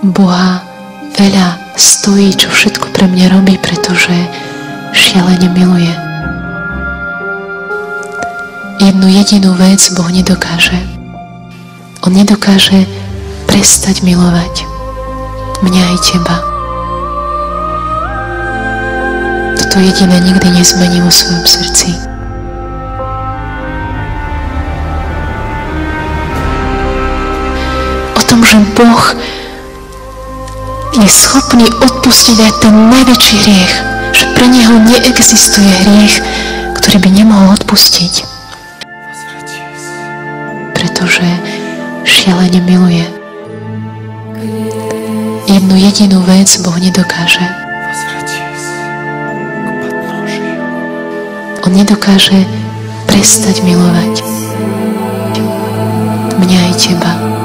Boha veľa stojí, čo všetko pre mňa robí, pretože šialene miluje. Jednu jedinú vec Boh nedokáže. On nedokáže prestať milovať mňa aj teba. Toto jediné nikdy nezmení vo svojom srdci. O tom, že Boh je schopný odpustiť aj ten najväčší hriech, že pre Neho neexistuje hriech, ktorý by nemohol odpustiť. Pretože šialene miluje. Jednu jedinú vec Boh nedokáže. On nedokáže prestať milovať mňa aj teba.